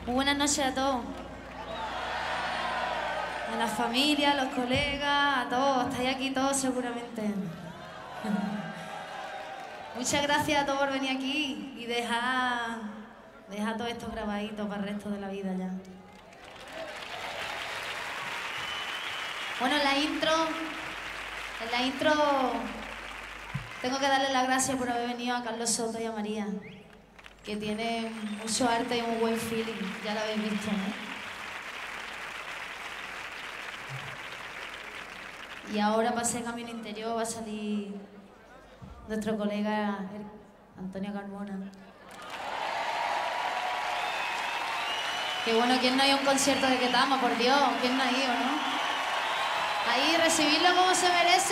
Muy buenas noches a todos. A la familia, a los colegas, a todos. Estáis aquí todos seguramente. Muchas gracias a todos por venir aquí y dejar todo esto grabadito para el resto de la vida ya. Bueno, en la intro tengo que darle las gracias por haber venido a Carlos Soto y a María, que tienen mucho arte y un buen feeling, ya lo habéis visto, ¿no? Y ahora para ese camino interior va a salir nuestro colega Antonio Carmona. Que bueno, ¿quién no ha ido a un concierto de Ketama, por Dios? ¿Quién no ha ido, no? Ahí, recibidlo como se merece.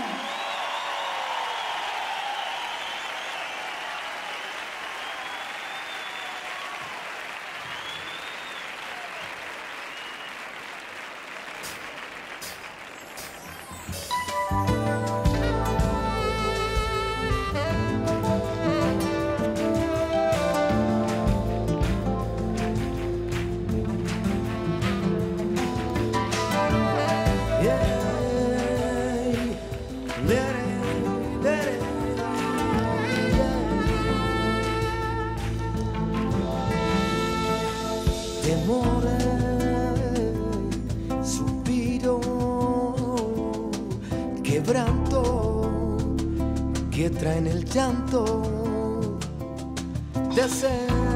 Traen el llanto, deseo,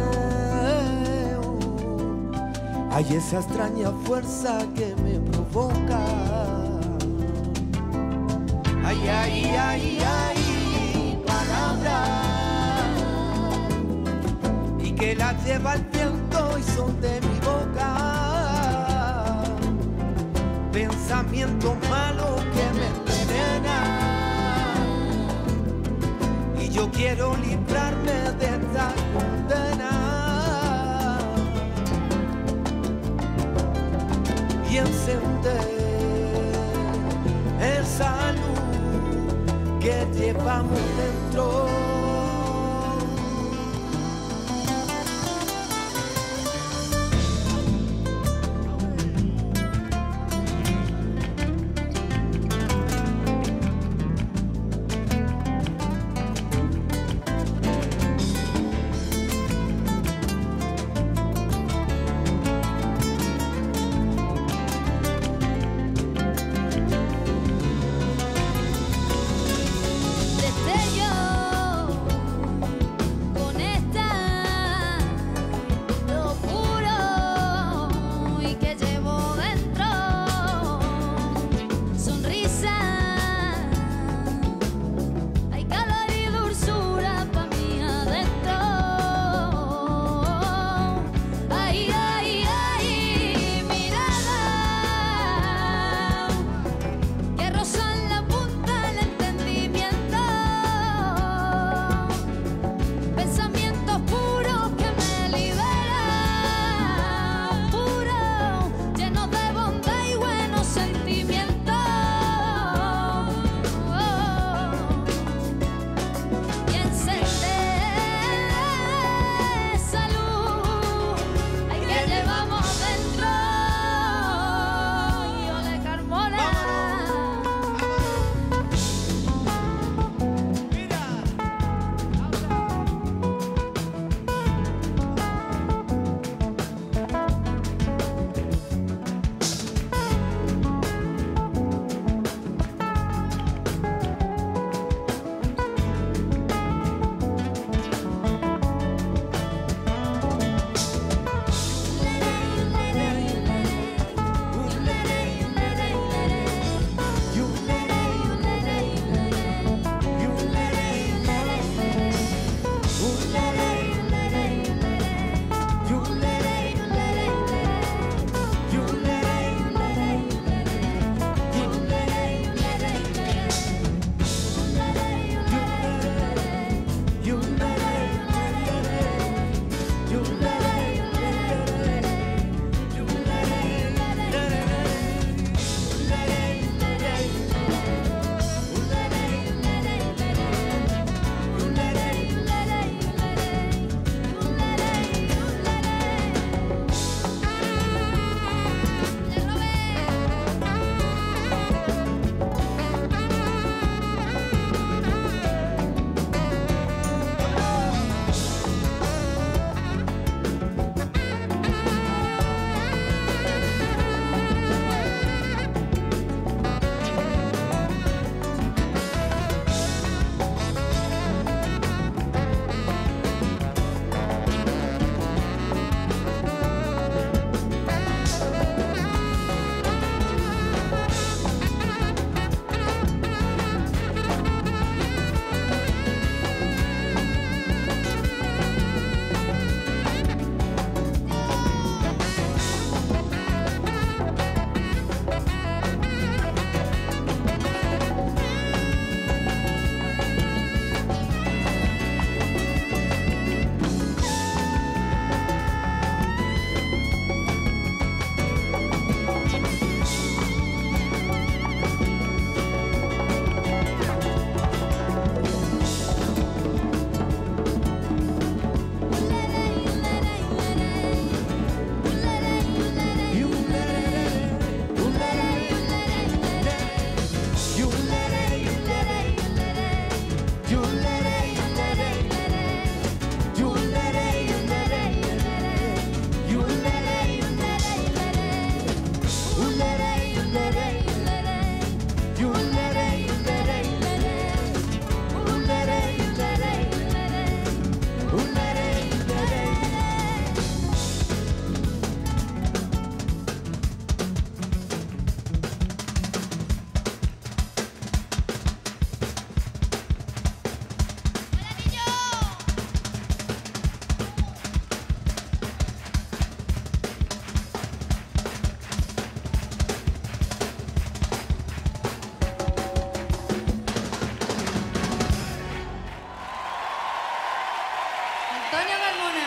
hay esa extraña fuerza que me provoca. Ay, ay, ay, ay, palabras, y que las lleva el viento y son de mi boca, pensamientos malos que me envenenan. Yo quiero librarme de esta condena y encender esa luz que llevamos dentro.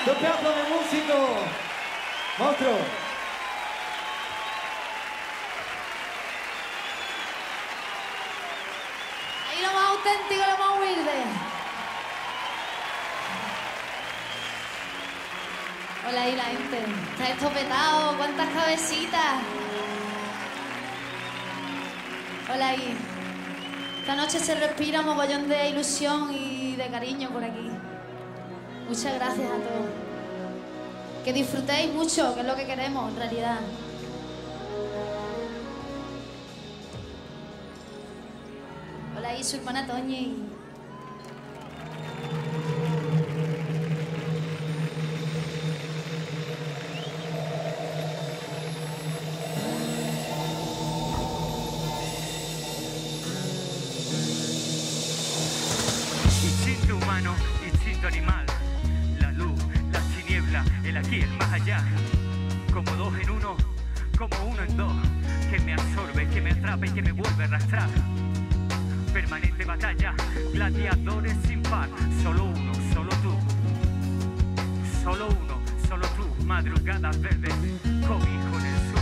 Dos pedazos de músicos. Monstruo. Ahí lo más auténtico, lo más humilde. Hola ahí la gente. Está esto petado. ¿Cuántas cabecitas? Hola ahí. Esta noche se respira un mogollón de ilusión y de cariño por aquí. Muchas gracias a todos. Que disfrutéis mucho, que es lo que queremos en realidad. Hola ahí su hermana Toñi. Instinto humano, instinto animal, la luz, la tiniebla, el aquí, el más allá, como dos en uno, como uno en dos, que me absorbe, que me atrapa y que me vuelve a arrastrar. Permanente batalla, gladiadores sin par, solo uno, solo tú, solo uno, solo tú, madrugadas verdes, cobijo en el sur.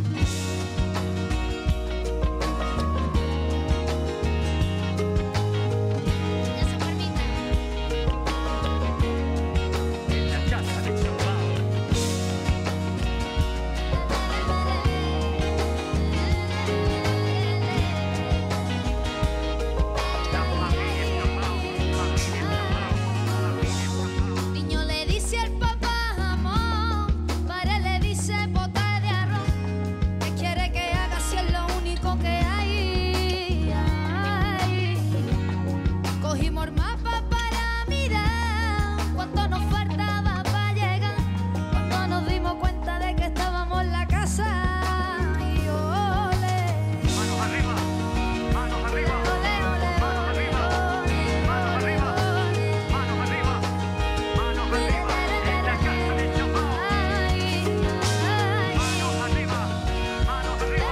Niño le dice al papá amor, padre le dice bota de arroz. ¿Qué quiere que haga si es lo único que hay? Ay. Cogimos el mapa para mirar cuánto nos faltaba para llegar. Cuando nos dimos cuenta de que estábamos en la casa. Y ole. Manos arriba, manos arriba, Ole, ole, manos arriba, manos arriba, manos arriba, manos arriba, en la casa del Chambao. ay, ay. Manos arriba, manos arriba.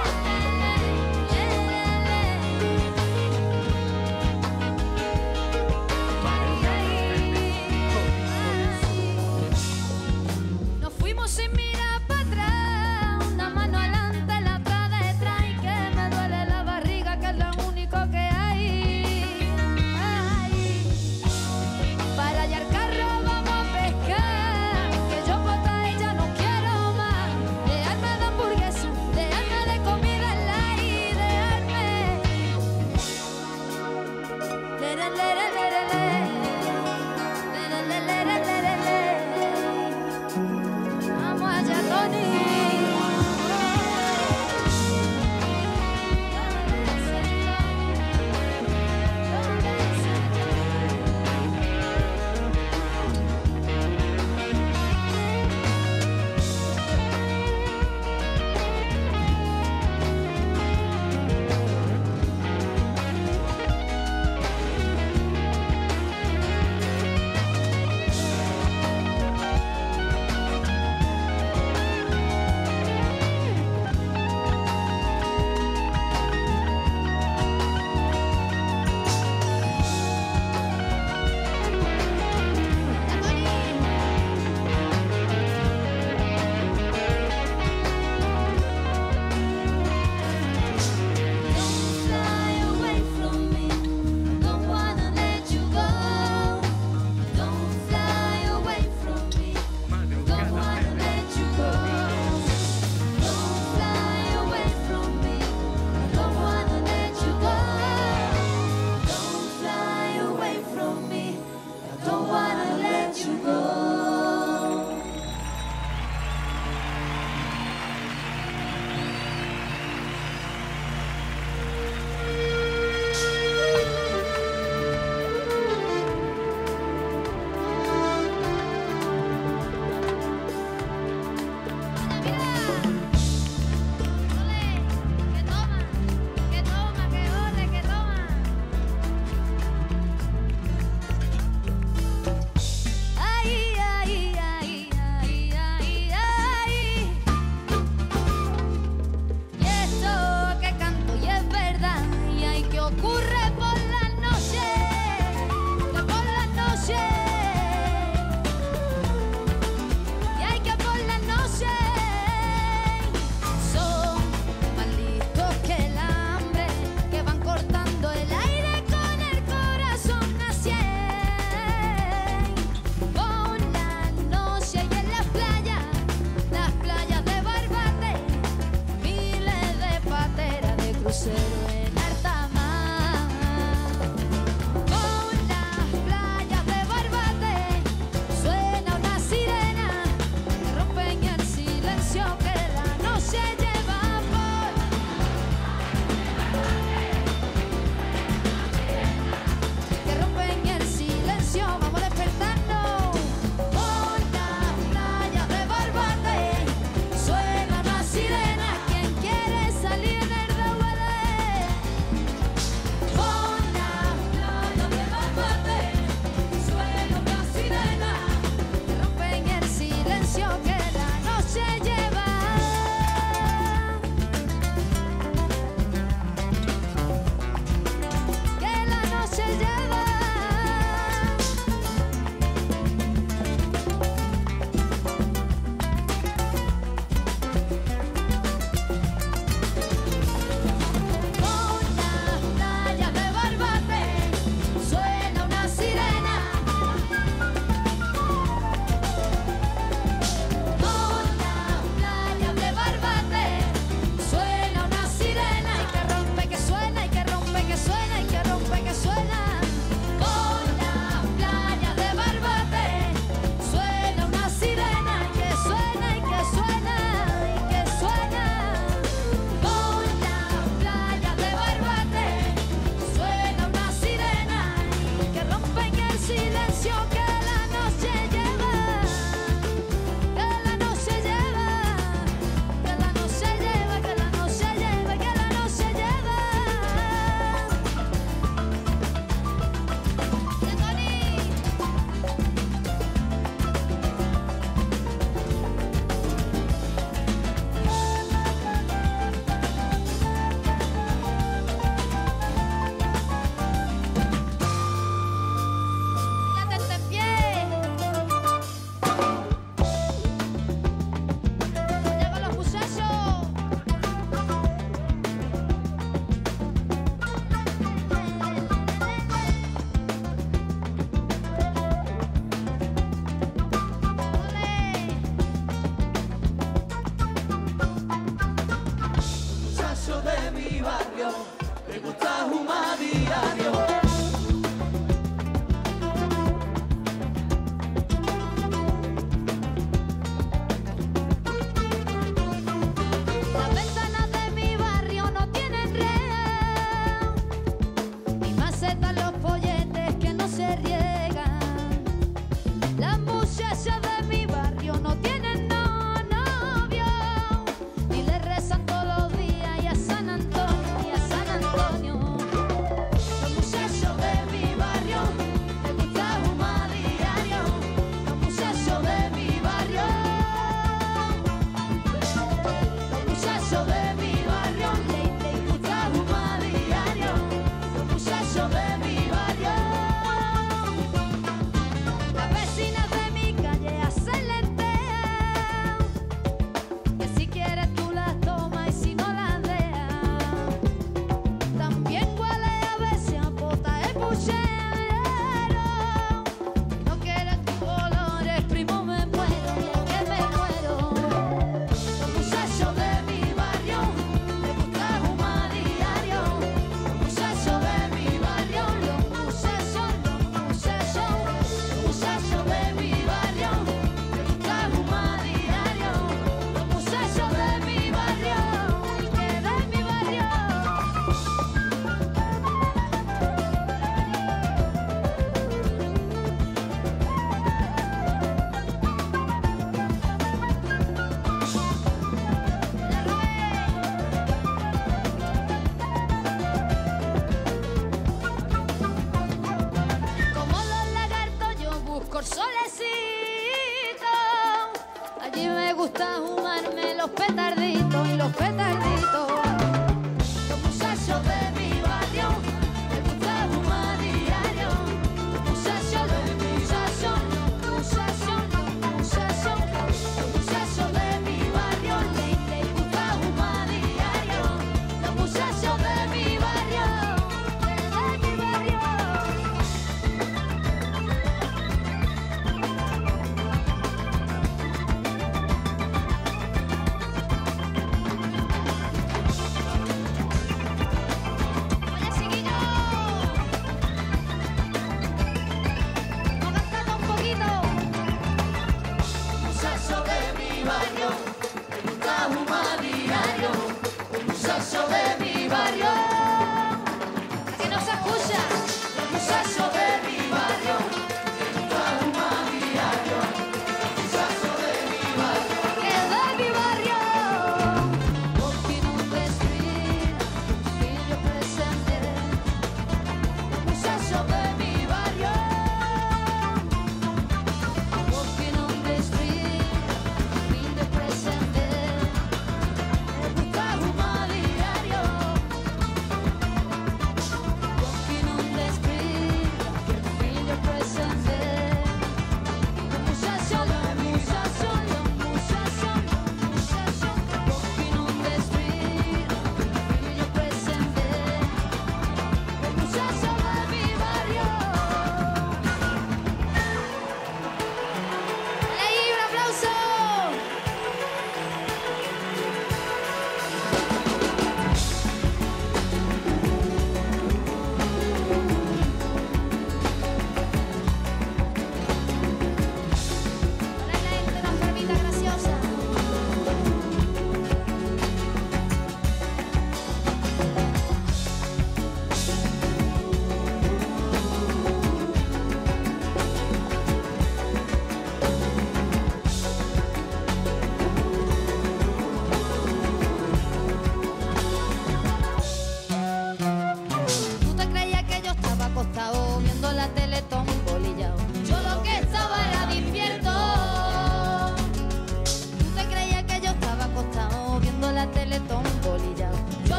busco el solecito. Allí me gusta fumarme los petarditos y los petarditos. Los muchachos de mi barrio me gusta fumar diario. Los muchachos de mi barrio les gusta fumar diario. Los muchachos de mi barrio,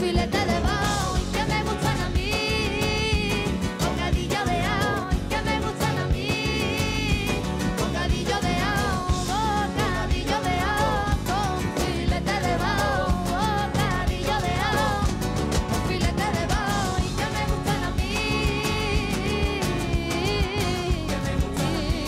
filete de bao y que me gustan a mí, bocadillo de ao y que me gustan a mí, bocadillo de ao con filete de bao, bocadillo de ao con filete de bao y que me gustan a mí, que me gustan a mí.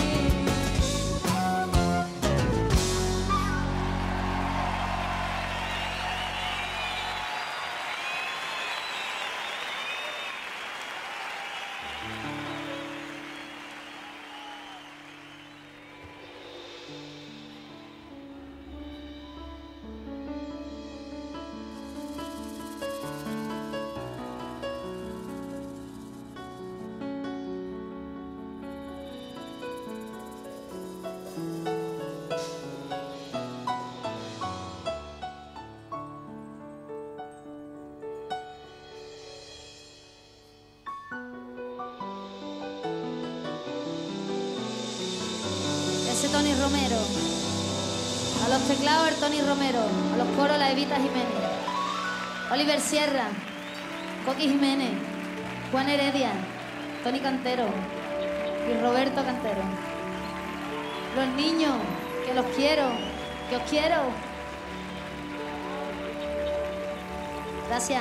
Ese Tony Romero, a los teclados el Tony Romero, a los coros la Evita Jiménez, Oliver Sierra, Coqui Jiménez, Juan Heredia, Tony Cantero y Roberto Cantero. Los niños, que los quiero, que os quiero. Gracias.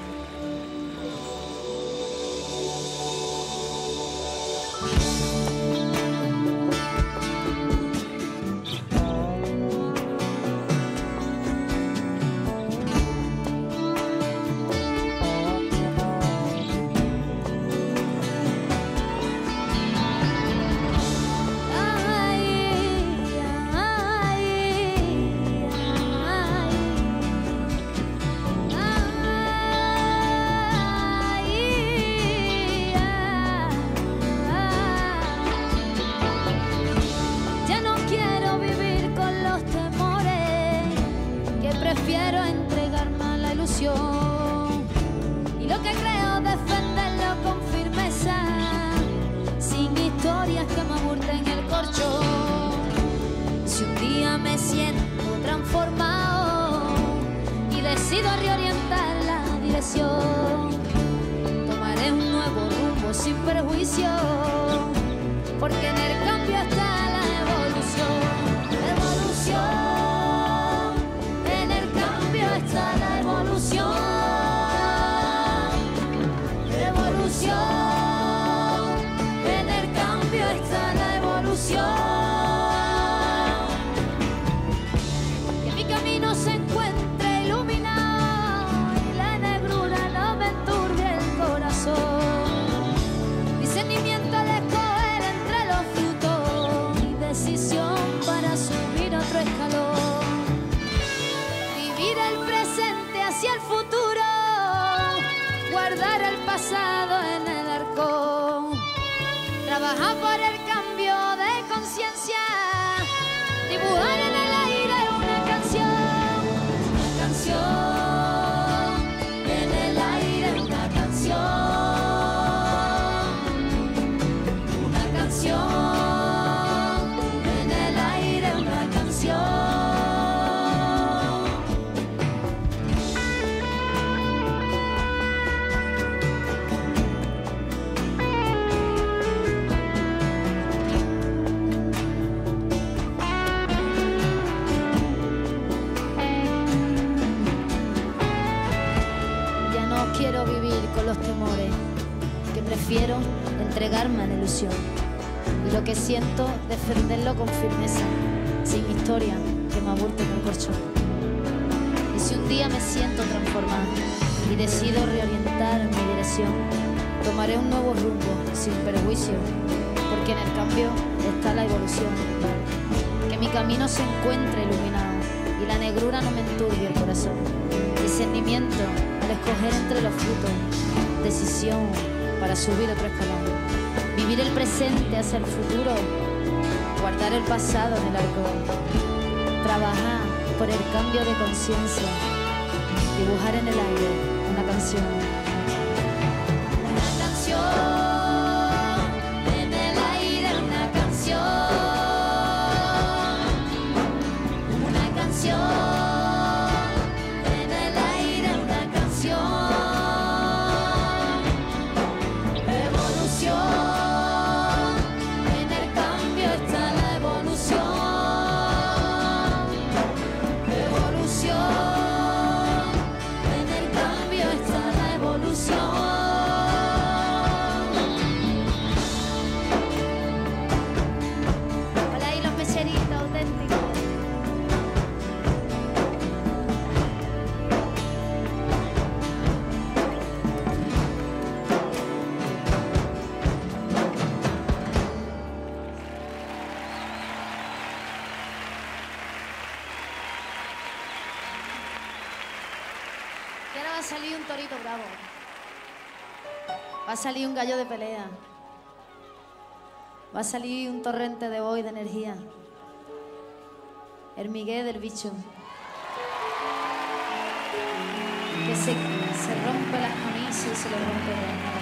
Prefiero entregarme a la ilusión y lo que creo defenderlo con firmeza, sin historias que me aburten el colchón. Si un día me siento transformado y decido reorientar la dirección, tomaré un nuevo rumbo sin prejuicio, porque en el cambio está la evolución. Evolución. Está la evolución, evolución, en el cambio está la evolución. Que mi camino se encuentre iluminado y la negrura no me enturbie el corazón. Discernimiento al escoger entre los frutos y decisión para subir otro escalón. Hacia el futuro, guardar el pasado en el arcón, trabajar por el cambio de conciencia, dibujar en el aire una canción, en el aire una canción, en el aire una canción. Quiero vivir con los temores, que prefiero entregarme a la ilusión y lo que siento defenderlo con firmeza, sin historia que me aburte en el colchón. Y si un día me siento transformada y decido reorientar mi dirección, tomaré un nuevo rumbo sin perjuicio, porque en el cambio está la evolución. Que mi camino se encuentre iluminado y la negrura no me enturbie el corazón. Discernimiento al escoger entre los frutos, decisión para subir otro escalón, vivir el presente hacia el futuro, guardar el pasado en el arcón, trabajar por el cambio de conciencia, dibujar en el aire una canción. Una canción, en el aire una canción, una canción. Y ahora va a salir un torito bravo. Va a salir un gallo de pelea. Va a salir un torrente de voz y de energía. El Miguel del bicho. Que se rompe las camisas y se le rompe la cara.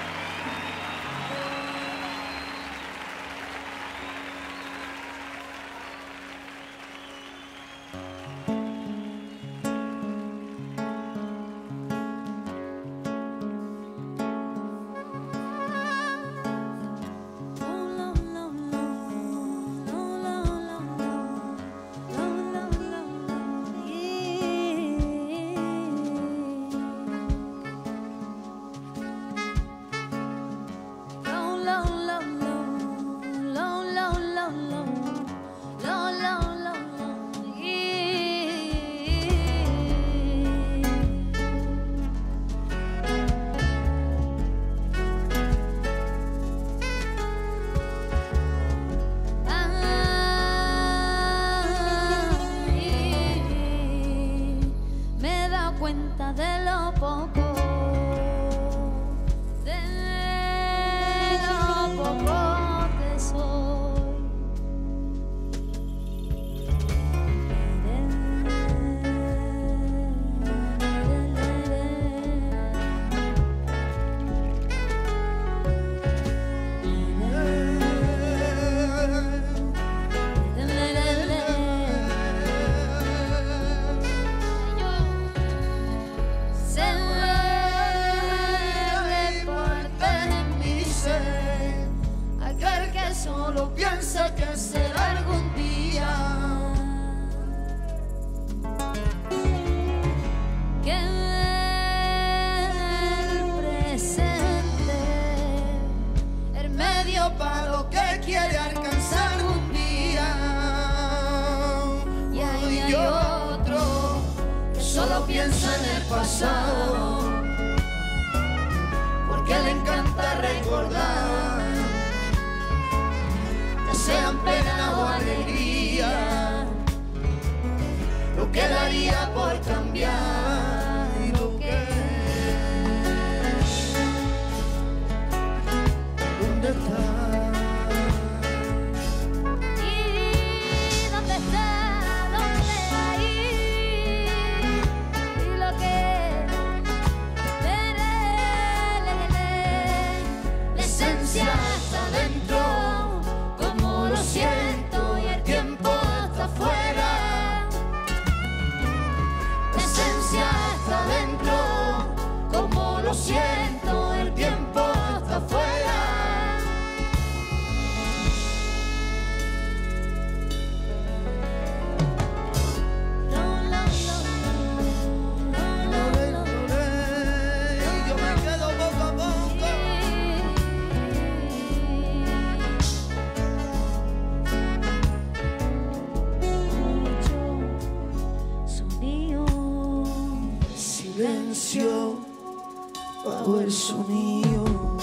Bajo el sonido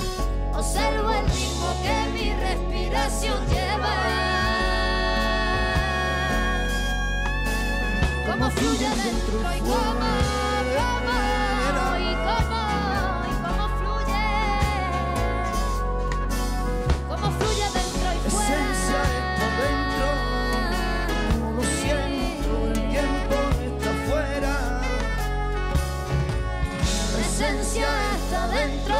observo el ritmo que mi respiración lleva, cómo fluye dentro y cómo fluye, cómo fluye dentro y fuera. Esencia está dentro, como lo siento, el tiempo está fuera. Esencia está dentro.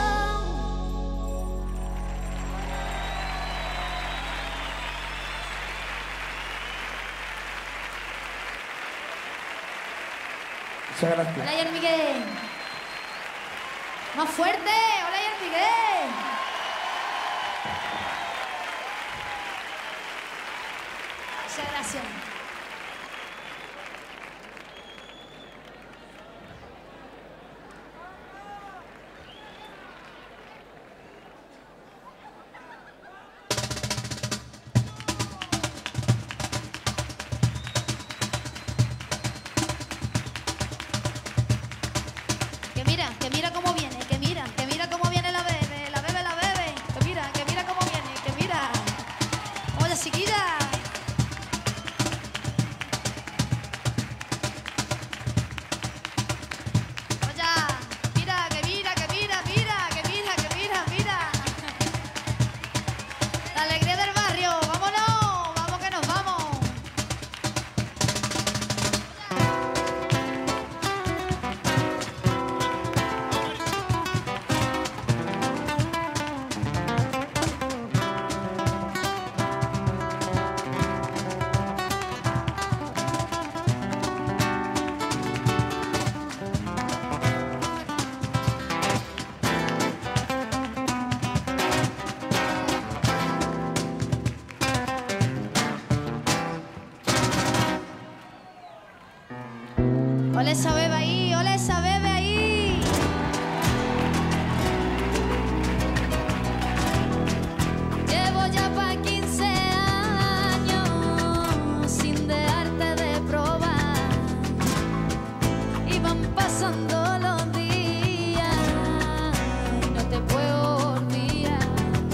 Muchas gracias. Hola, Yer Miguel. Más fuerte. Hola, Yer Miguel. Muchas gracias. Que mira cómo viene, que mira cómo viene la bebe, que mira cómo viene, que mira. Hola, chiquilla. pasando los días y no te puedo olvidar.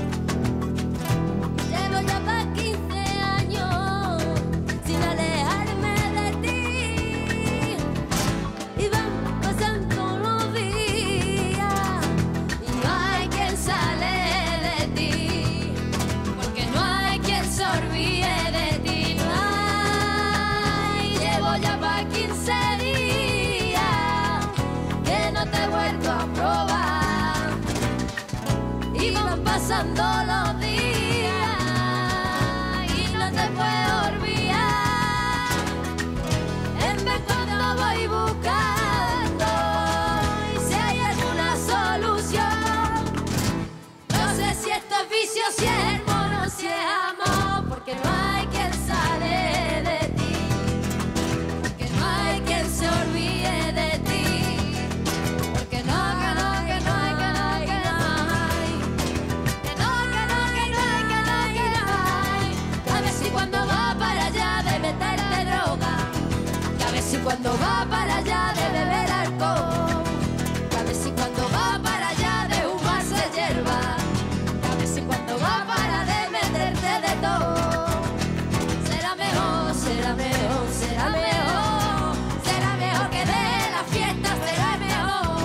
Llevo ya más 15 años sin alejarme de ti y van pasando los días y no hay quien sale de ti, porque no hay quien se olvide de ti. No hay, llevo ya más 15 días que no te he vuelto a probar y van pasando los días y no te puedo olvidar. En vez cuando voy buscando y si hay alguna solución, no sé si esto es vicio, si es mono, si es amor, porque no hay quien sale de ti, porque no hay quien se olvide de ti, porque no, que no, que no hay, que no, que no hay, que no, que no, que no hay, que no, que no hay. A ver si cuando va para allá de meterte droga, y a ver si cuando va para allá de beber alcohol, y a ver si cuando va para allá de fumarse hierba, y a ver si cuando va para de meterte de todo. Será mejor, será mejor, será mejor, será mejor que de la fiesta, será mejor.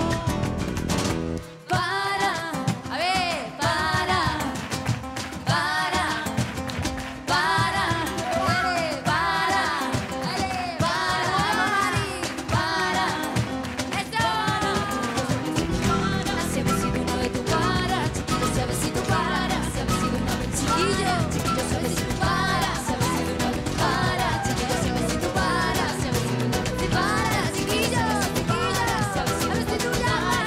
Para, a ver, para, para, para, dale, para, dale, para, si a ver si uno de tu para, chiquillo, si a ver si tú para, si a ver si uno de chiquillo, chiquillo, si a ver si tú para, si a ver si uno de tu para, chiquillo, si a ver si tú para, si a ver si uno de tu para, chiquillo, chiquillo, si a ver si tú para, chiquillo, si a ver si tú para, si a ver si ya te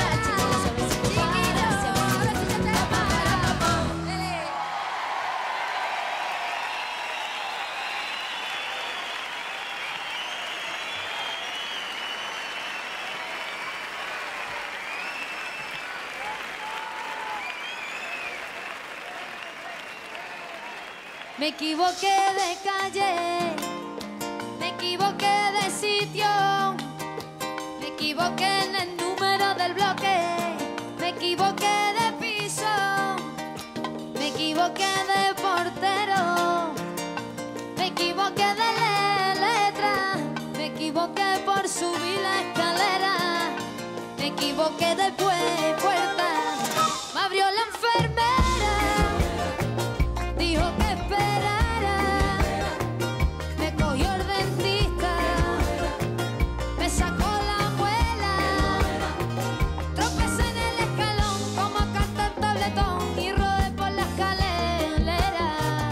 Me equivoqué de calle, me equivoqué de sitio, me equivoqué en el número del bloque, me equivoqué de piso, me equivoqué de portero, me equivoqué de letra, me equivoqué por subir la escalera, me equivoqué de puerta, me abrió la enfermera, dijo que esperara, me cogió el dentista, me sacó la muela, tropecé en el escalón como canta el tabletón y rodé por la escalera.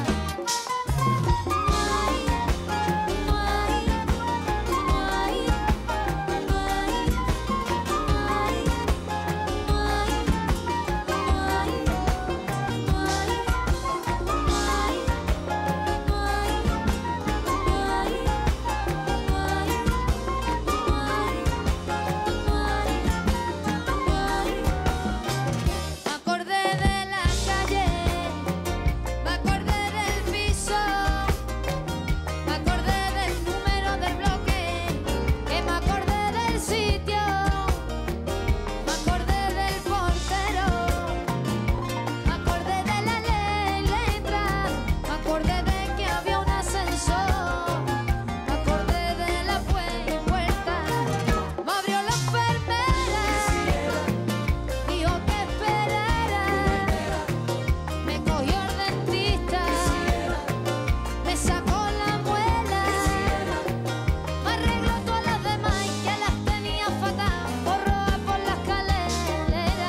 Me acordé de la calle, me acordé del piso, me acordé del número del bloque, que me acordé del sitio, me acordé del portero, me acordé de la letra, me acordé de que había un ascensor, me acordé de la puerta, me abrió la enfermera, dijo que esperara, me cogió el dentista, me sacó la muela, me arregló todas las demás y que las tenía fatal por rodar por la escalera.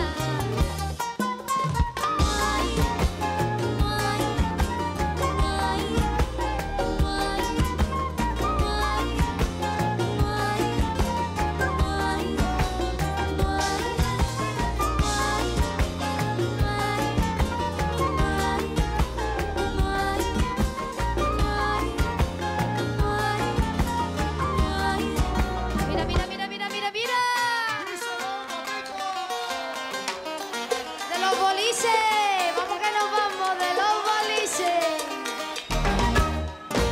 Mira, mira, mira, mira, mira, mira. De los boliches, vamos que nos vamos de los boliches.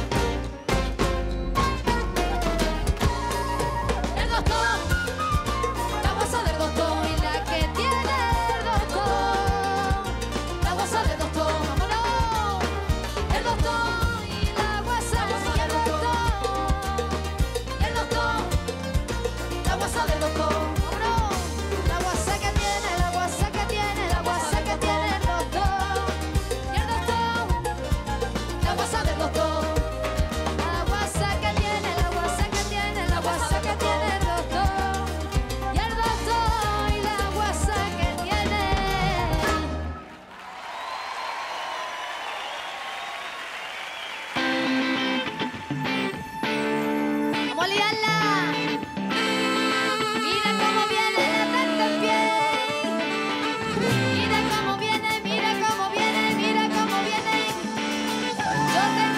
El doctor guasa del doctor. ¡Vámonos! La guasa que tiene, la guasa que tiene, la guasa que tiene el doctor. Y el doctor, la guasa del doctor. La guasa que tiene, la guasa que tiene, la guasa que tiene el doctor. Y el doctor y la guasa que tiene. Vamos a liarla. Mira cómo viene desde el pie. Mira cómo viene, mira cómo viene, mira cómo viene. Yo tengo.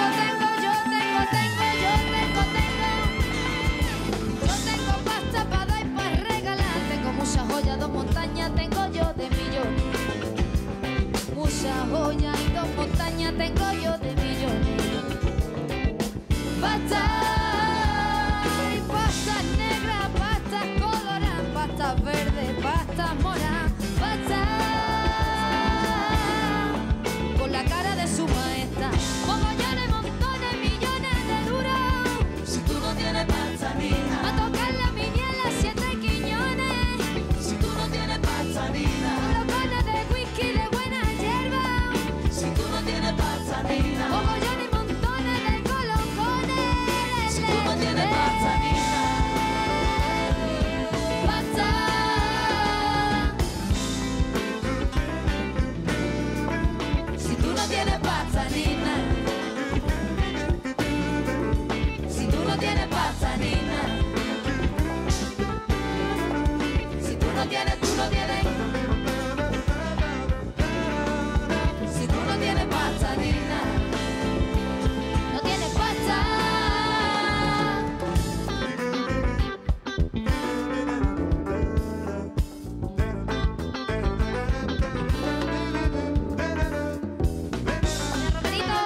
Yo tengo pasta para dar y para regalar. Tengo muchas joyas, 2 montañas tengo yo de millones. Muchas joyas y 2 montañas tengo yo de millones. Pasta y pastas negras, pastas coloradas, pastas verdes, pastas moras, pasta con la cara de su maestra. Mogollones, montones, millones de duros. Si tú no tienes pasta, nina. A tocar la miniela, 7 quiñones. Si tú no tienes pasta, nina. Colocones de whisky de buena hierba. Si tú no tienes pasta, nina. Mogollones y montones de colocones. Si tú no tienes pasta, nina. Pasta. Si tú no tienes pasta, nina. Si tú no tienes pasta, nina. Si tú no tienes, tú no tienes. Si tú no tienes pasta, nina. No tiene pasta. Romerito.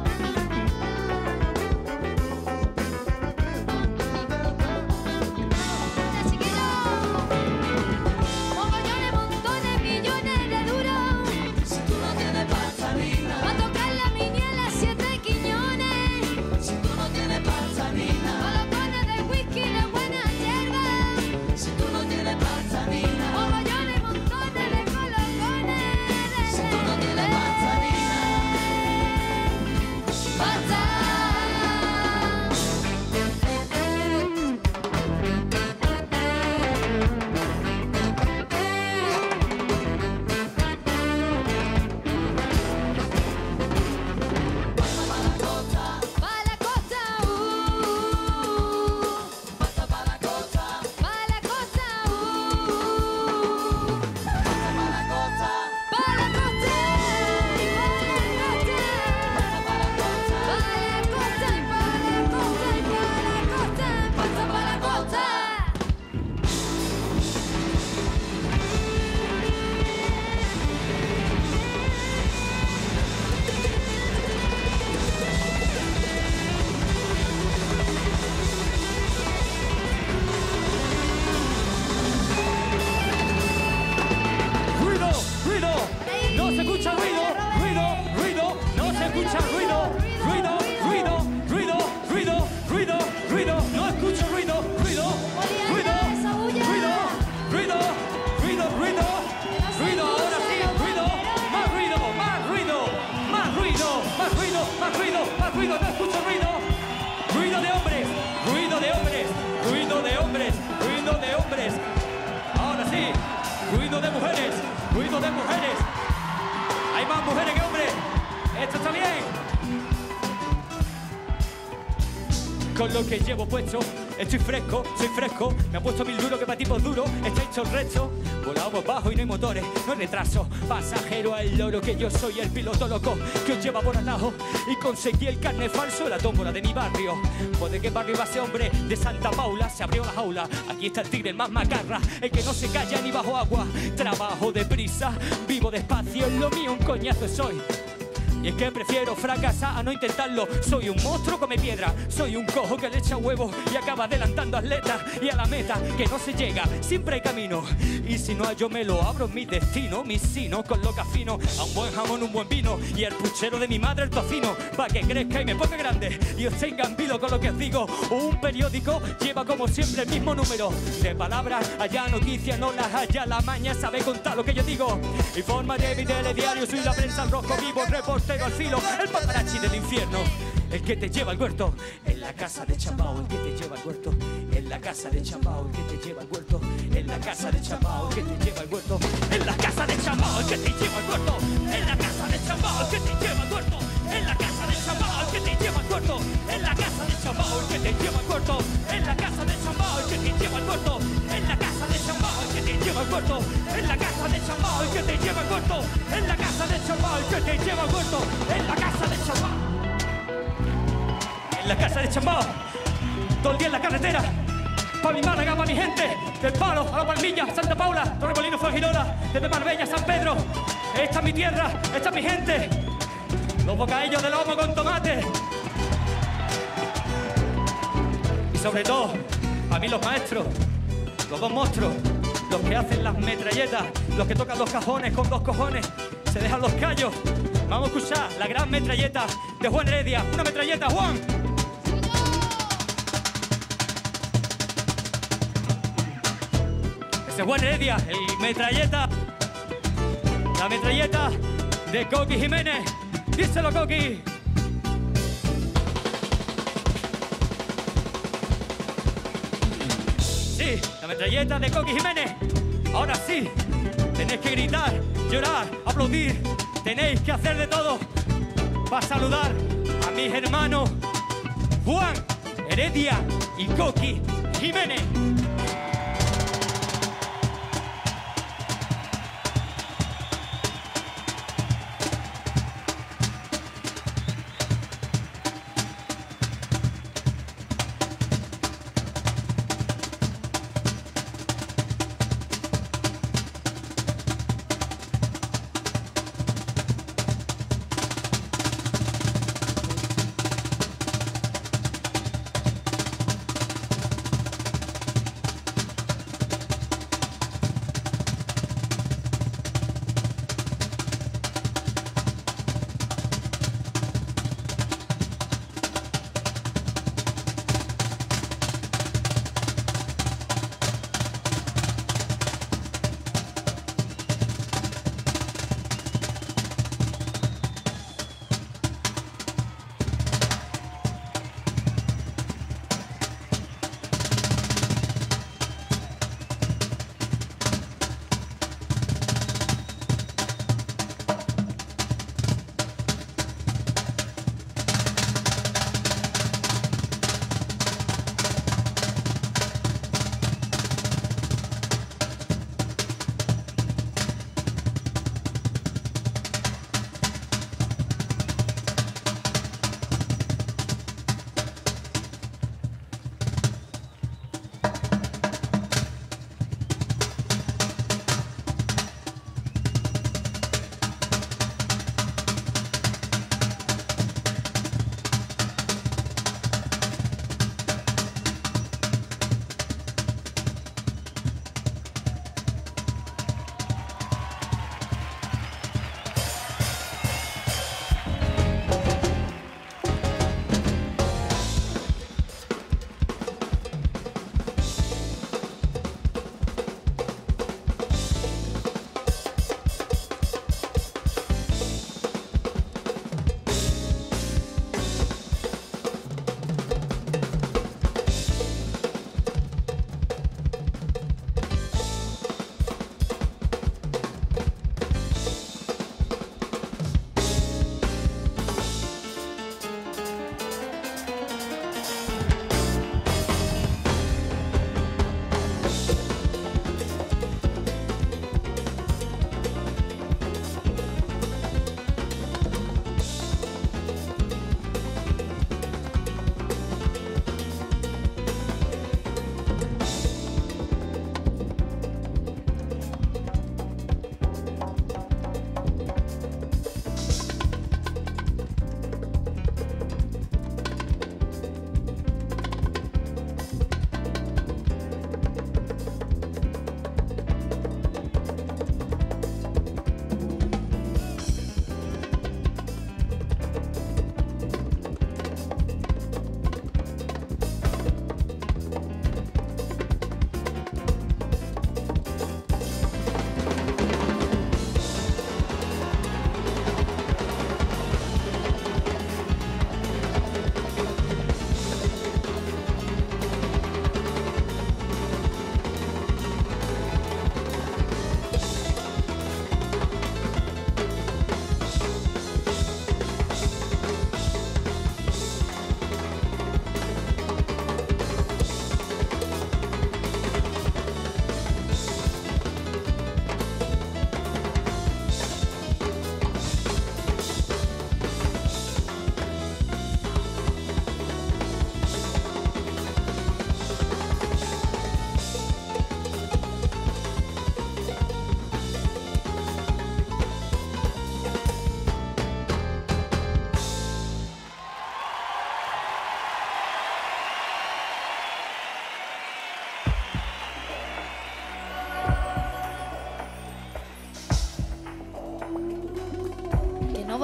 Chiquillo. Mogollones, montones, millones de duros. Si tú no tienes pasta, nina. Va a tocar la miniela, 7 quiñones. Si tú no tienes pasta, nina. Colocones de whisky de buena hierba. Si tú no tienes pasta, nina. Mogollones, montones de colocones. Si tú no tienes pasta, nina. Pasta. Pa' la costa, Pasta para la costa. pa' la costa, Pasta para la costa. pa' la costa y pa' la costa. Pasta para la costa. Pa' la costa y pa' la costa y pa' la costa. Pasta pa' la costa. ¡Ruido! ¡Ruido! ¡No se escucha ruido! ¡Ruido! ¡Ruido! ¡No se escucha ruido! ¡Ruido! ¡Ruido! ¡Ruido! ¡Ruido! ¡Ruido! ¡Ruido! ¡No escucho ruido! ¡Ruido! ¡Ruido! ¡Ruido! ¡Ruido! ¡Ruido! ¡Ruido! ¡Ruido! ¡Ahora sí! ¡Ruido! ¡Más ruido! ¡Más ruido! ¡Más ruido! ¡Más ruido! ¡Más ruido! ¡Más ruido! ¡No escucho ruido! ¡Ruido de hombres! ¡Ruido de hombres! ¡Ruido de hombres! ¡Ruido de hombres! Ahora sí, ruido de mujeres, ruido de mujeres. Hay más mujeres que hombres. Esto está bien. Con lo que llevo puesto, estoy fresco, soy fresco. Me han puesto 1000 duros que para tipos duros. Está hecho el resto. Volamos bajo y no hay motores, no hay retraso. Pasajero al loro, que yo soy el piloto loco que os lleva por atajo. Y conseguí el carne falso, la tómbola de mi barrio. Pues de qué barrio iba ese hombre, de Santa Paula. Se abrió la jaula, aquí está el tigre, el más macarra, el que no se calla ni bajo agua. Trabajo deprisa, vivo despacio, en lo mío un coñazo soy. Y es que prefiero fracasar a no intentarlo. Soy un monstruo come piedra, soy un cojo que le echa huevos y acaba adelantando atletas. Y a la meta que no se llega, siempre hay camino. Y si no yo me lo abro, mi destino, mi sino, con lo que afino a un buen jamón, un buen vino y el puchero de mi madre el tocino, pa' que crezca y me ponga grande y os tengan vilo con lo que os digo. Un periódico lleva como siempre el mismo número de palabras, allá noticias no las haya, la maña sabe contar lo que yo digo. Infórmate mi telediario, soy la prensa al rojo vivo, reportero al filo, el paparazzi del infierno, el que te lleva al huerto, en la casa de Chambao, el que te lleva al huerto, en la casa de Chambao, el que te lleva al huerto, en la casa de Chambao, el que te lleva al huerto, en la casa de Chambao, el que te lleva al huerto, en la casa de Chambao, el que te lleva al huerto, en la casa de Chambao, el que te lleva al huerto, en la casa de Chambao, el que te lleva al huerto, en la casa de Chambao, el que te lleva al huerto, en la casa de Chambao, el que te lleva al huerto, en la casa de Chambao, el que te lleva al huerto, en la casa de Chambao, el que te lleva al huerto, en la casa de Chambao. En la casa de Chambao, todo el día en la carretera, pa' mi Málaga, pa' mi gente, del Palo a la Palmilla, Santa Paula, Torremolinos, Fuengirola, desde Marbella, San Pedro. Esta es mi tierra, esta es mi gente, los bocadillos de lomo con tomate. Y sobre todo, a mí los maestros, los dos monstruos, los que hacen las metralletas, los que tocan los cajones con dos cojones, se dejan los callos. Vamos a escuchar la gran metralleta de Juan Heredia. Una metralleta, Juan. Ese es Juan Heredia, el metralleta. La metralleta de Coqui Jiménez. Díselo, Coqui. Sí, la metralleta de Coqui Jiménez. Ahora sí, tenéis que gritar, llorar, aplaudir. Tenéis que hacer de todo para saludar a mis hermanos Juan Heredia y Coqui Jiménez.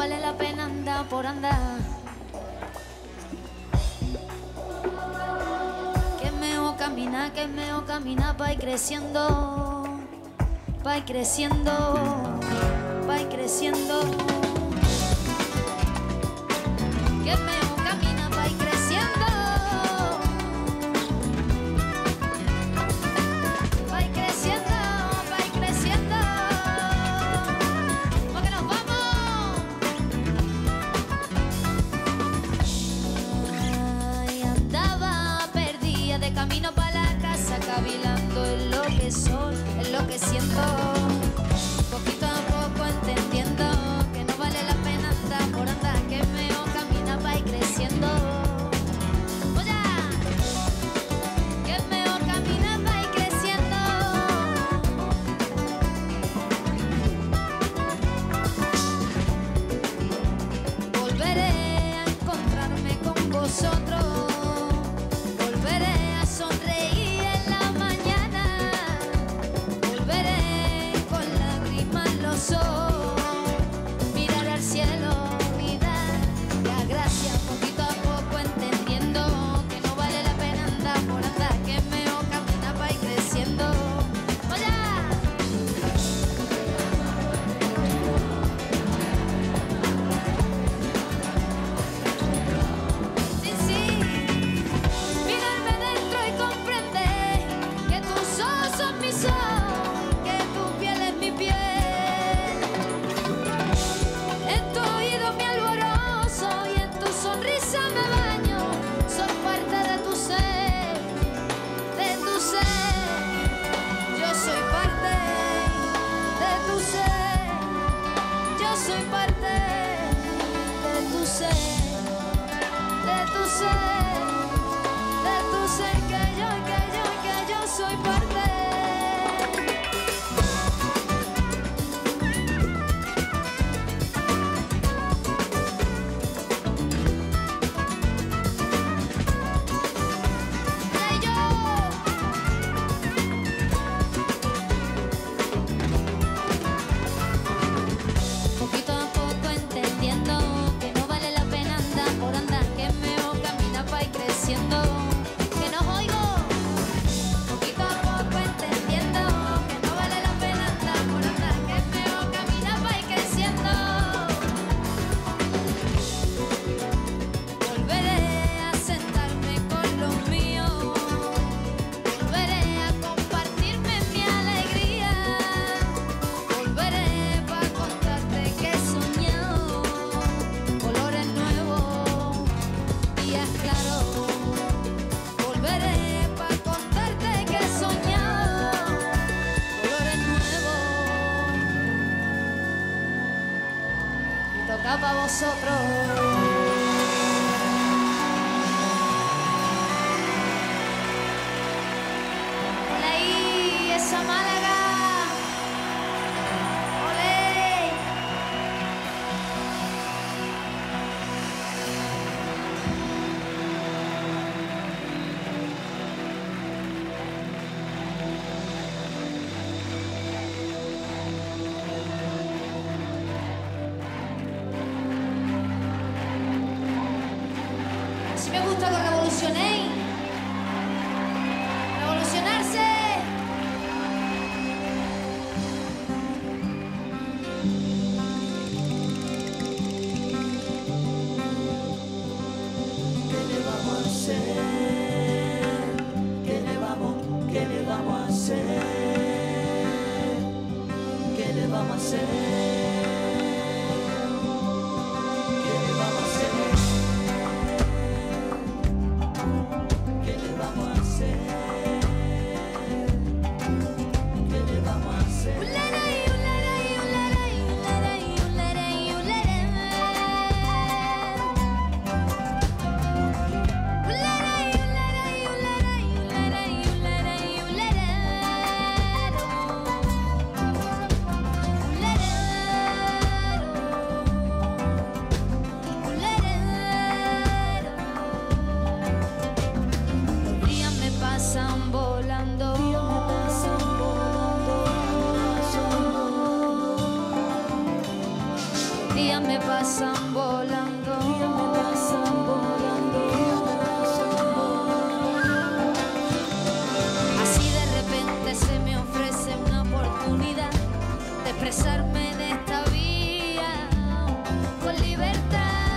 vale la pena andar por andar. Que es mejor caminar pa' ir creciendo, pa' ir creciendo, pa' ir creciendo. Que es mejor caminar pa' ir creciendo, pa' ir creciendo, pa' ir creciendo. Porque nos vamos. Ay, andaba perdida de camino pa' la casa, cavilando en lo que soy, en lo que siento. Poquito a poco entendiendo que no vale la pena andar por andar, que es mejor caminar pa' ir creciendo. Oye, que es mejor caminar pa' ir creciendo. Volveré a encontrarme con vosotros, volveré a sonreír en la mañana, volveré con lágrimas en los ojos, mirar al cielo y dar las gracias, poquito a poco entendiendo que no vale la pena andar por andar, que es mejor caminar pa' ir creciendo. Oye, sí, sí, mirarme dentro y comprender que tus ojos son mis ojos, que tu piel es mi piel. En tu oído mi alborozo y en tu sonrisa me baño. Soy parte de tu ser, de tu ser. Yo soy parte de tu ser. Yo soy parte de tu ser, de tu ser, de tu ser, que yo soy parte. De yo. Poquito a poco entendiendo que no vale la pena andar por andar, que es mejor caminar pa' ir creciendo. Que no oigo. Poquito a poco entendiendo que no vale la pena andar por andar, que es mejor caminar pa' ir creciendo. Volveré a sentarme con los míos, volveré a compartirme mi alegría, volveré pa' contarte que he soñado colores nuevos, días claros. Volveré pa' contarte que he soñado colores nuevos. Y toca pa' vosotros. Hola ahí, esa Málaga. Olé. Si me gusta que revolucionéis. Revolucionarse. ¿Qué le vamos a hacer? ¿Qué le vamos a hacer? ¿Qué le vamos a hacer? ¿Qué le vamos a hacer? ¿Qué le vamos a hacer? ¿Qué le vamos a hacer? Uleray, uleray, uleray, uleray, uleray, uleray. Uleray, uleray, uleray, uleray, uleray, uleray. Uleray. pasan volando. Días me pasan volando. Así de repente se me ofrece una oportunidad de expresarme en esta vía con libertad.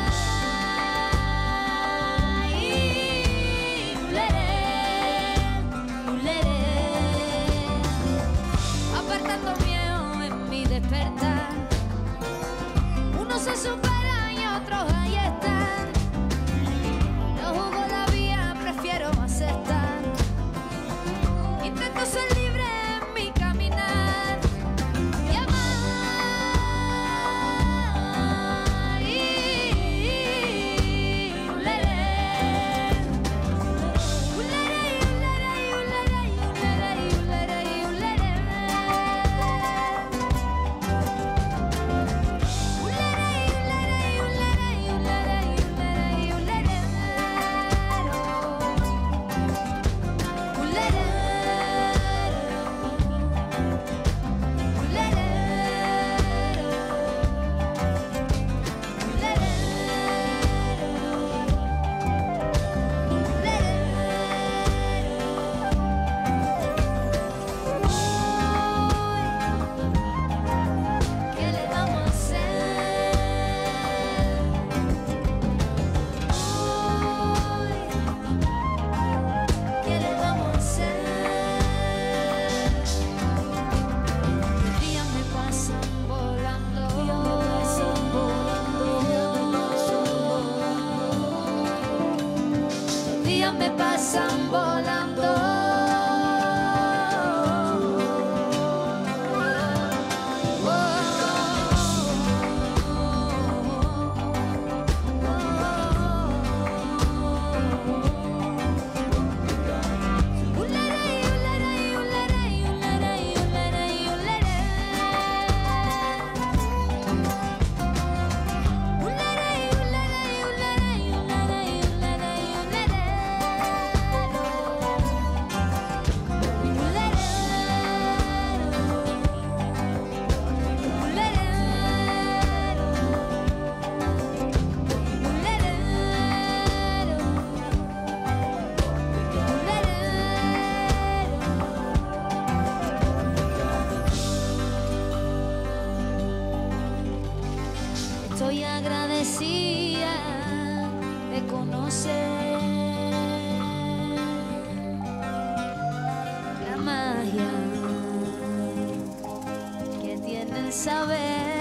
Y apartando miedo en mi despertar. Unos se superan y otros ahí están. No jugo la vía, prefiero aceptar. Intento ser libre en mi caminar y amar. Me pasan volando. Estoy agradecida de conocer la magia que tiene el saber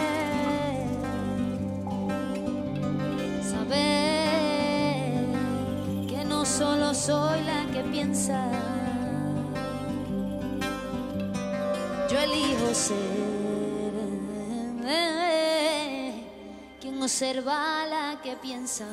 que no solo soy la que piensa, yo elijo ser quien observa a la que piensa.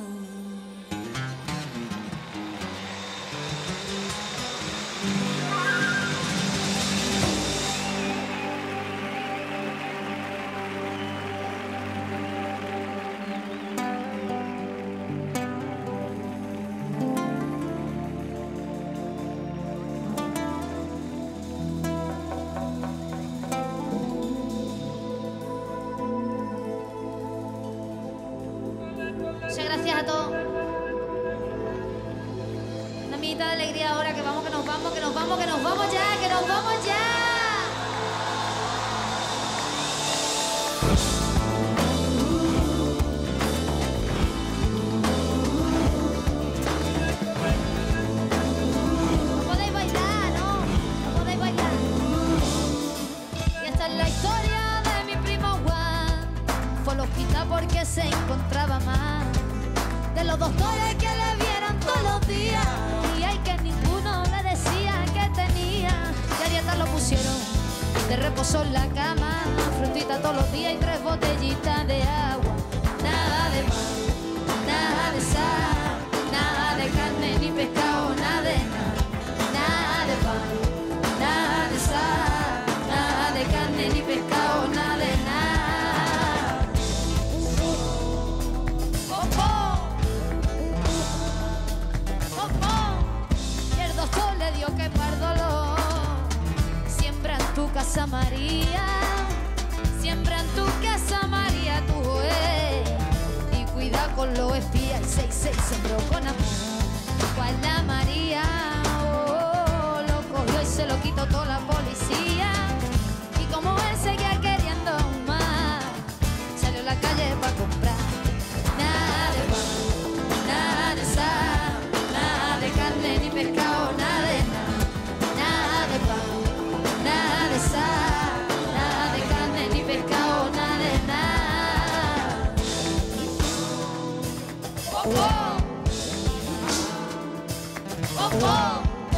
Muchas gracias a todos. Una mitad de alegría ahora, que vamos, que nos vamos, que nos vamos, que nos vamos ya, que nos vamos ya. No podéis bailar, ¿no? No podéis bailar. Y esta es la historia de mi primo Juan. Fue al hospital porque se encontraba mal. De los doctores que le vieron todos los días, y hay que ninguno le decía que tenía. Y a dieta lo pusieron de reposo en la cama, frutita todos los días y 3 botellitas de agua. Nada de pan, nada de sal, nada de carne ni pescado, nada de nada. Nada de pan, nada de sal, nada de carne ni pescado, nada de nada. Que para el dolor siembra en tu casa María, siembra en tu casa María, tu con los espías y 6-6 sembró con amor. ¿Cuál la María? Oh, lo cogió y se lo quitó toda la policía. Y como él seguía queriendo más, salió a la calle para comprar. Nada de pan, nada de sal, nada de carne ni pescado, nada de nada. Nada de pan, nada de sal, nada de carne ni pescado, nada de nada. Oh, oh. Oh, oh.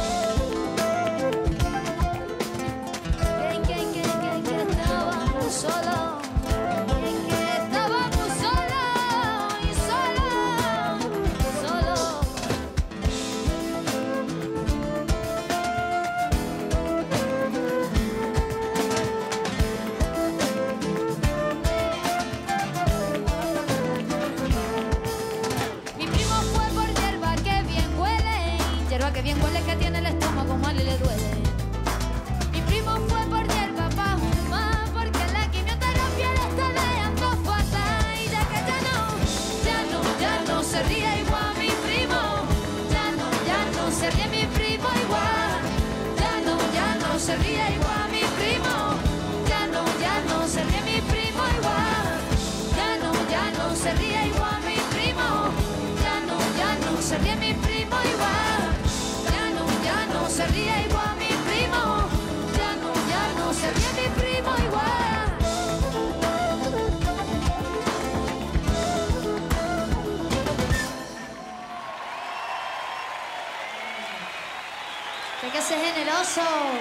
Que estábamos solos, que estábamos solos y solos, solos. Mi primo fue por hierba que bien huele, hierba que bien huele, que tiene el estómago mal y le duele. Mi primo fue por hierba pa' fumar, porque la quimioterapia le está dejando fatal. Y ya que ya no se ríe igual mi primo. Ya no se ríe mi primo igual. Ya no se ríe igual mi primo. Ya no se ríe mi primo igual. Ya no se ríe igual mi primo. Ya no se ríe mi primo igual. Ya no se ríe igual mi primo. Ya no se ríe mi primo igual. Hay que ser generoso.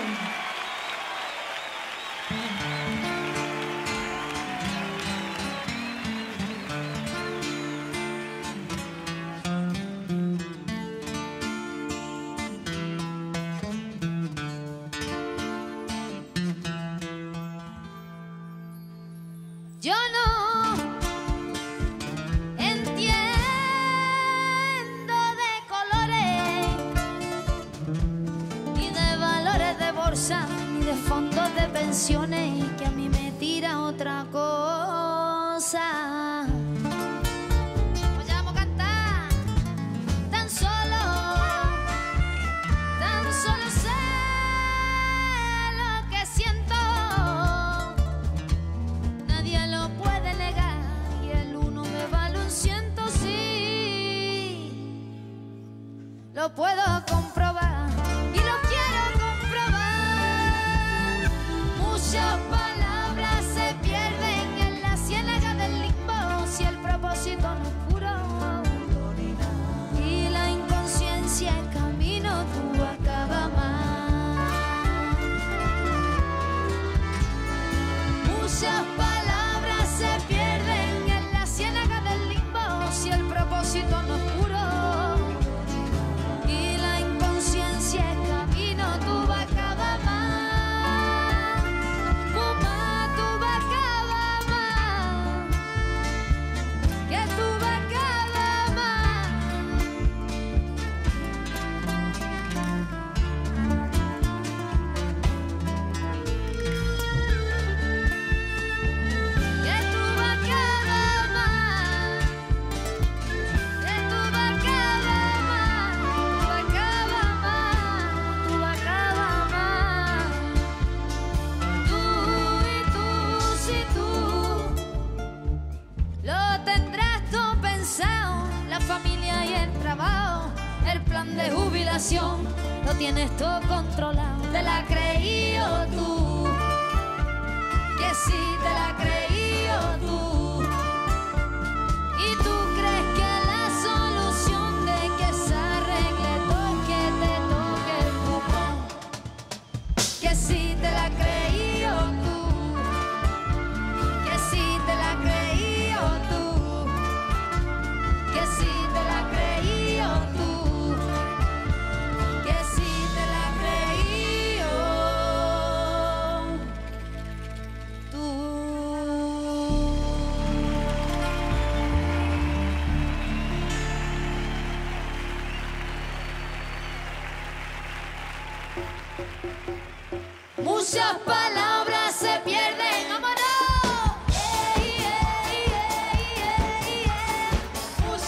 Yo no entiendo de colores, ni de valores de bolsa, ni de fondos de pensiones, que a mí me tira otra cosa. Pues ya vamos a cantar. Tan solo sé lo que siento. Nadie lo puede negar y el uno me vale un 100, sí. Lo puedo comprobar y lo quiero comprobar. Muchas palabras se pierden en la ciénaga del limbo si el propósito no es puro. Y la inconsciencia es camino, tú acabas mal. Muchas palabras se pierden en la ciénaga del limbo si el propósito no es puro. Y la inconsciencia es camino, tú vas a acabar mal. Fuma, tú vas a acabar mal. Que tú vas a acabar mal. Que tú vas a acabar mal. Que tú vas a acabar mal. Tú vas a acabar mal. Tú y tú, si tú lo tendrás todo pensado, la familia y el trabajo, el plan de jubilación, lo tienes todo controlado. Te la has creído tú, que sí te la has creído tú. Y tú crees que la solución de que se arregle todo es que te toque el cupón. Que sí te la has creído tú, que sí te la has creído tú, que sí te la has creído tú, que sí te la has creído tú. Muchas palabras se pierden, vámonos. Muchas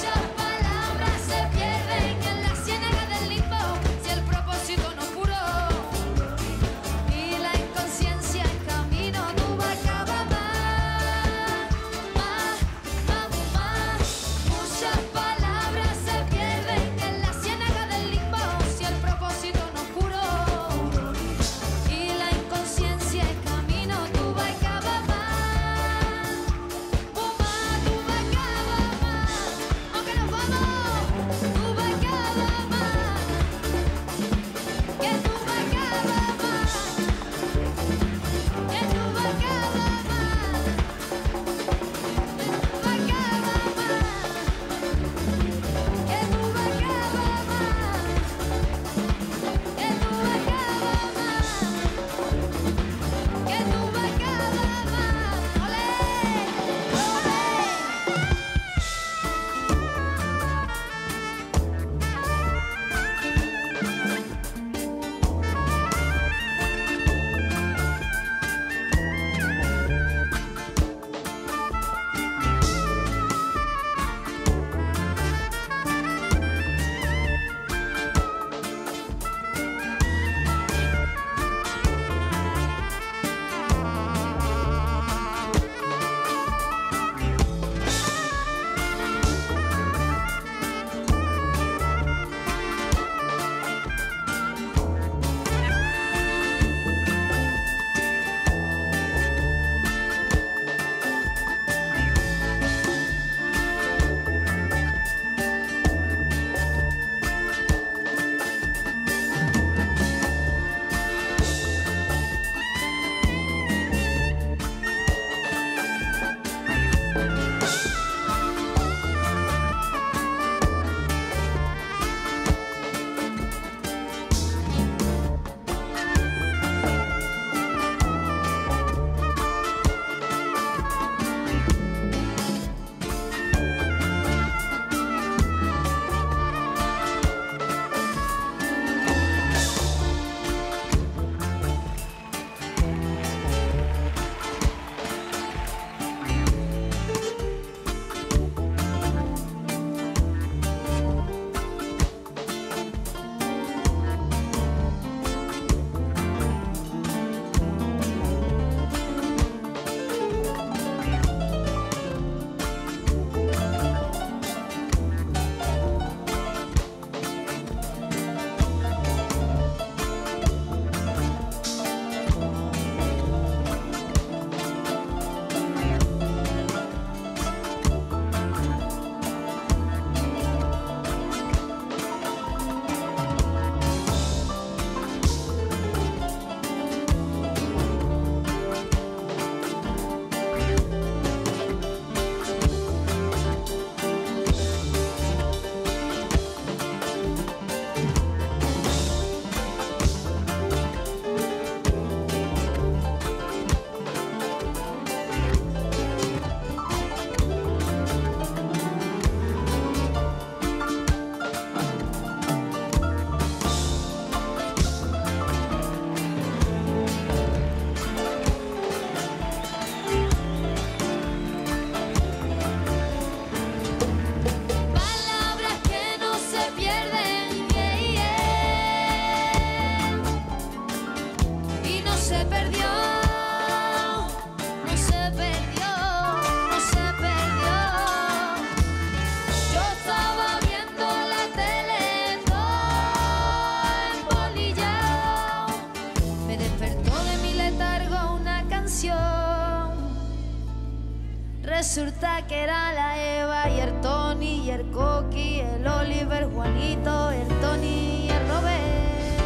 resulta que era la Eva y el Tony y el Coqui, el Oliver, Juanito, el Tony y el Robert.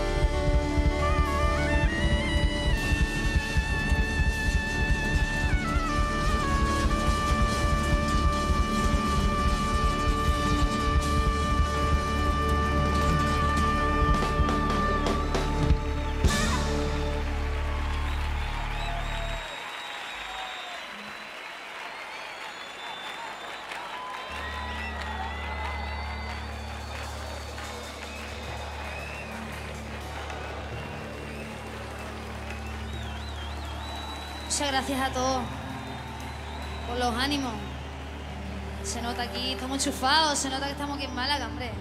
Muchas gracias a todos por los ánimos. Se nota aquí, estamos enchufados, se nota que estamos aquí en Málaga, hombre.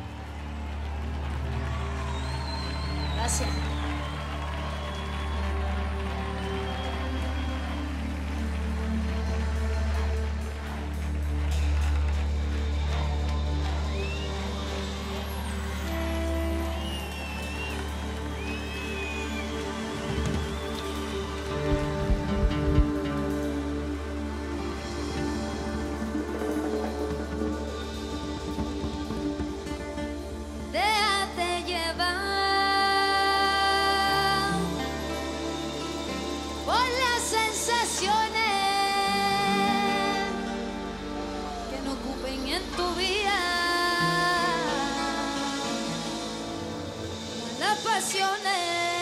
Gracias. Déjate llevar por las sensaciones que no ocupen en tu vida las pasiones.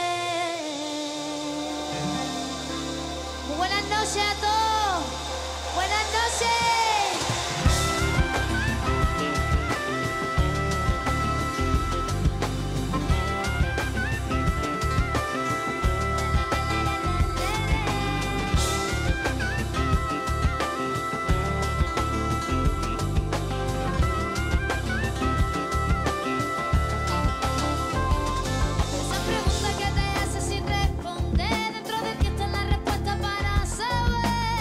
Muy buenas noches a todos. Buenas noches. Esa pregunta que te haces sin responder, dentro de ti está la respuesta para saber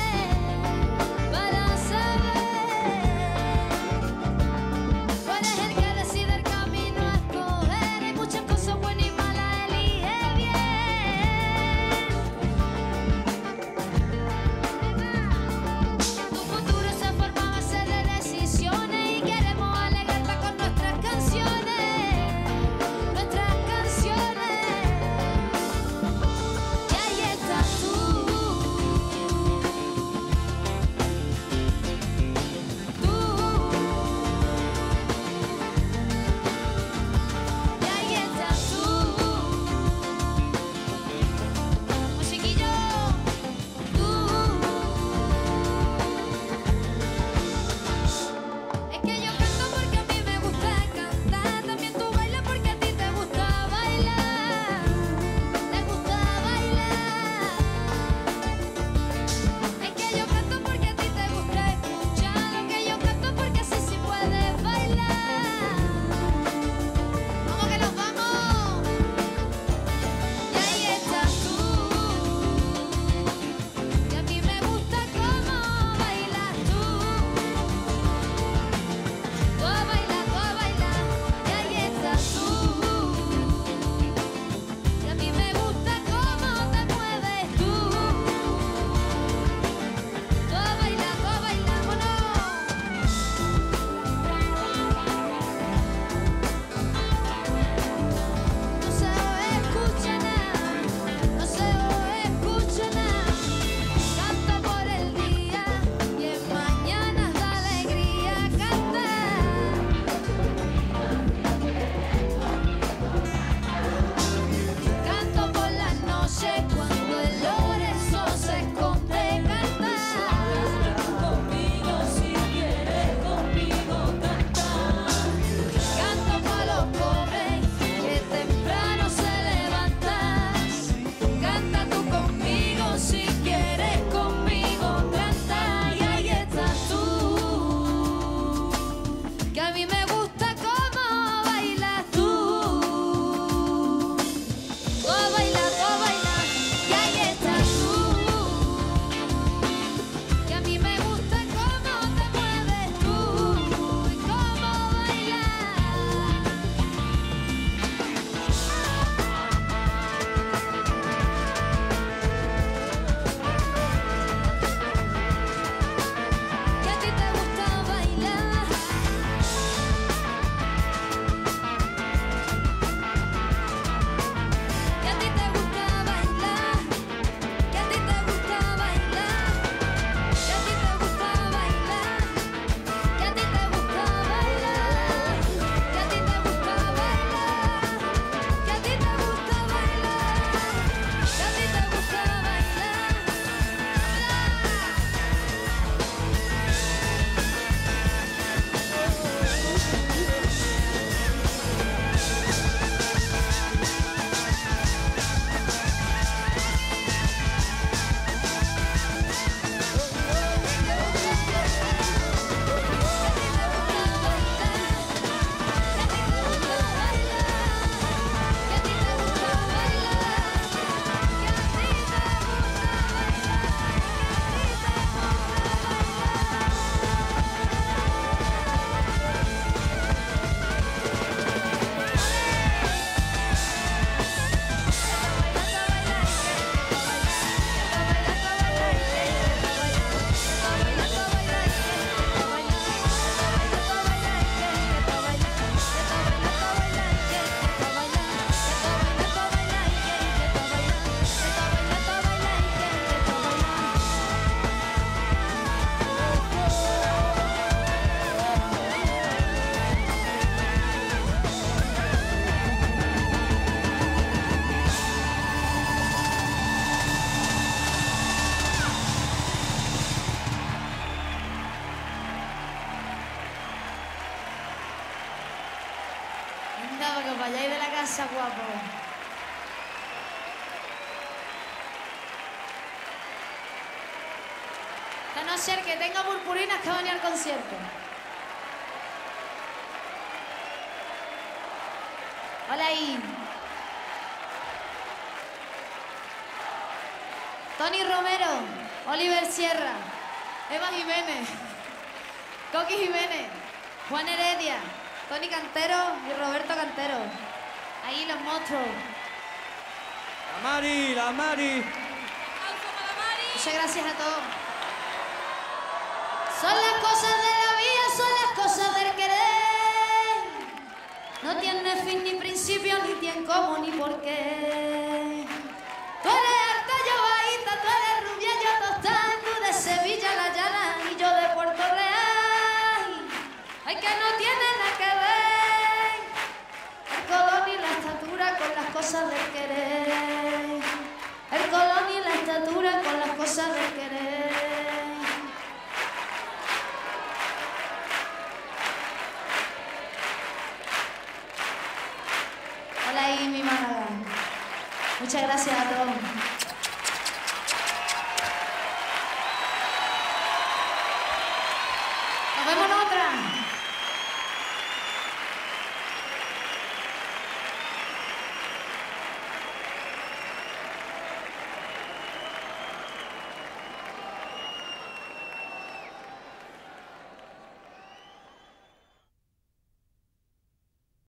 vayáis de la casa, guapo. A no ser que tenga purpurinas que venir al concierto. Hola ahí. Tony Romero, Oliver Sierra, Eva Jiménez, Coqui Jiménez, Juan Heredia, Tony Cantero y Roberto Cantero. Ahí los monstruos. La Mari, la Mari. Muchas gracias a todos. Son las cosas de la vida, son las cosas del querer. No tiene fin ni principio, ni tiene cómo ni por qué. Tú eres alta, yo bajita, tú eres rubia, yo tostada, tú de Sevilla, La Llana y yo de Puerto Real. Ay, que no tiene nada que ver el color y la estatura con las cosas del querer. El color y la estatura con las cosas del querer. Hola ahí, mi Málaga. Muchas gracias a todos.